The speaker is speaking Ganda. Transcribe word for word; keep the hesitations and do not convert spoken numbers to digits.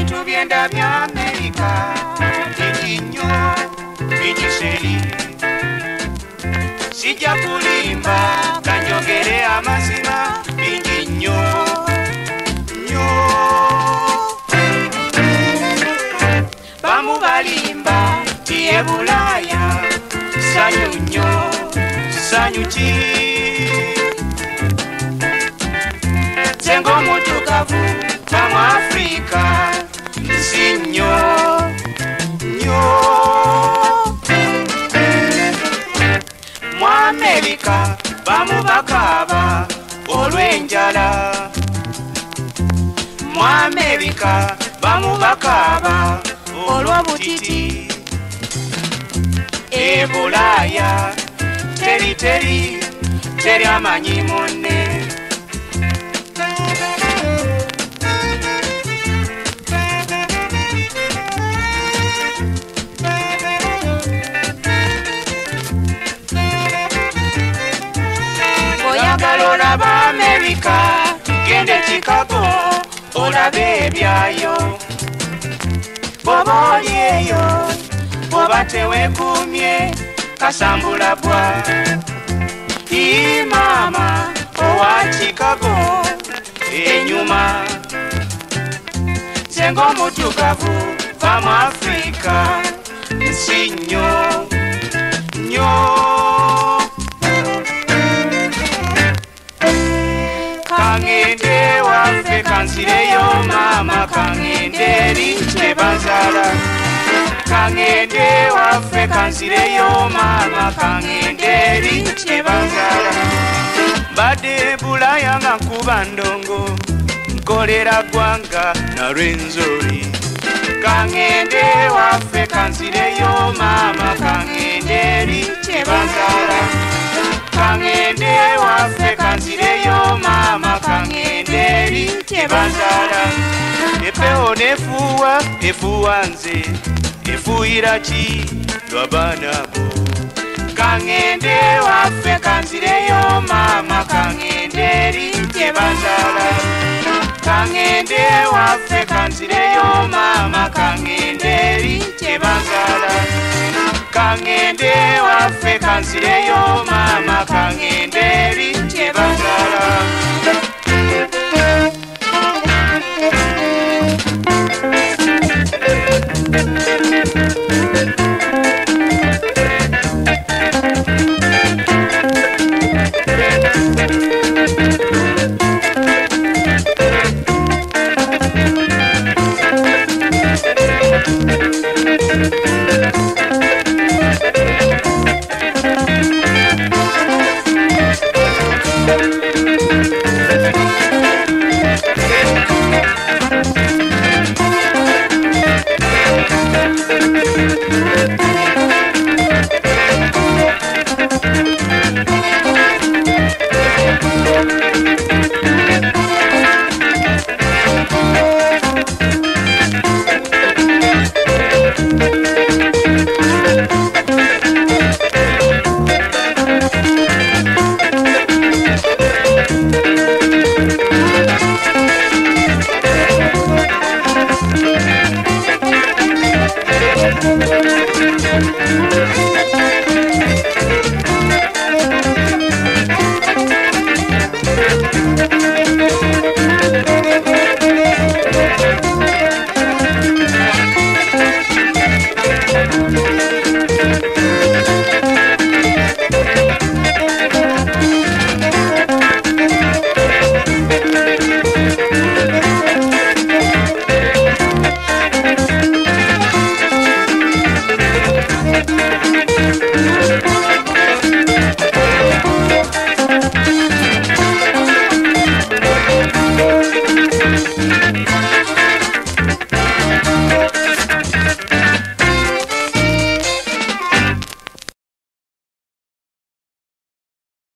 Ebintu byenda bya Amerika bingi nnyo binyiseri. Sijja kulimba kanjogere amazima bingi nnyo nnyo. Bamu balimba ti e Bulaaya sanyu nnyo sanyu ki. Nze ng'omuddugavu va mu Afrika nsi nnyo nnyo. Mu Amerika bamu bakaaba olw'enjala. Mu Amerika bamu bakaaba olw'obutiti. E Bulaaya teri teri teri amanyi munne. Oyagala olaba Amerika gende Chicago olabe ebyayo. Bw'oba oli eyo bw'oba teweekuumye kasambula bwa. Ii maama owa Chicago enyuma. Nze ng'omuddugavu va mu Afrika nsi nnyo nnyo. Kangende waffe kansireyo maama kangende eri tebanzala. Kangende waffe kansireyo maama kangende eri tebanzala. Badde Bulaaya nga nkuba ndongo nkolera ggwanga na Rwenzori. Kangende waffe kansireyo maama kangende eri tebanzala. Kangende waffe kansireyo maama kangende eri tebanzala. Epewo nefuuwa efuuwa nze efuuyira ki lw'abaana bo. Kangende waffe kansireyo maama kangende eri tebanzala. Kangende waffe kansireyo maama kangende eri tebanzala. Kangende waffe kansireyo maama kangende eri tebanzala.